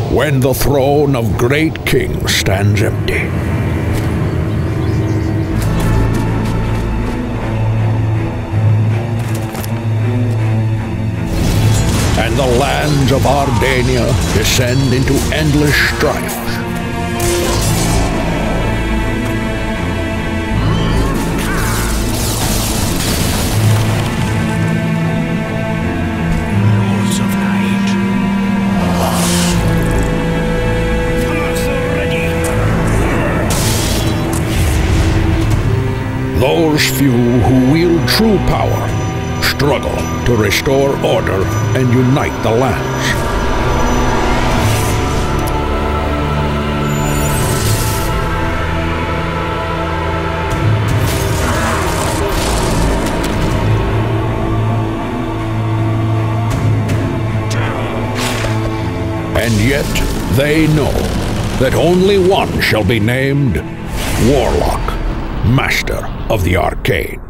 when the throne of great kings stands empty. And the lands of Ardania descend into endless strife. Those few who wield true power struggle to restore order and unite the lands. And yet they know that only one shall be named Warlock, Master of the Arcane.